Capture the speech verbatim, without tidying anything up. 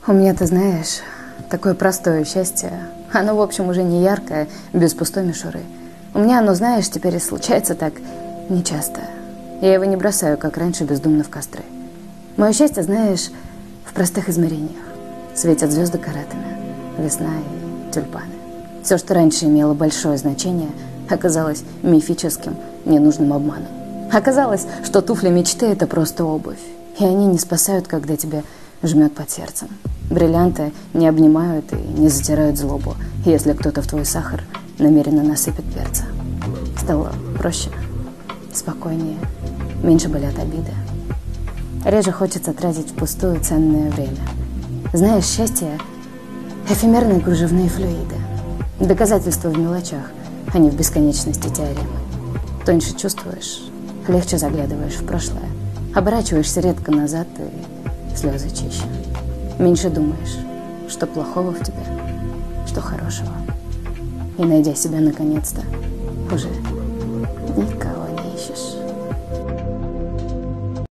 У меня, ты знаешь, такое простое счастье. Оно, в общем, уже не яркое, без пустой мишуры. У меня оно, знаешь, теперь и случается так нечасто. Я его не бросаю, как раньше, бездумно в костры. Мое счастье, знаешь, в простых измерениях. Светят звезды каратами, весна и тюльпаны. Все, что раньше имело большое значение, оказалось мифическим, ненужным обманом. Оказалось, что туфли мечты – это просто обувь. И они не спасают, когда тебя жмет под сердцем. Бриллианты не обнимают и не затирают злобу, если кто-то в твой сахар намеренно насыпет перца. Стало проще, спокойнее, меньше болят обиды. Реже хочется тратить впустую ценное время. Знаешь, счастье – эфемерные кружевные флюиды. Доказательства в мелочах, а не в бесконечности теоремы. Тоньше чувствуешь, легче заглядываешь в прошлое, оборачиваешься редко назад, и слезы чище. Меньше думаешь, что плохого в тебе, что хорошего. И, найдя себя наконец-то, уже никак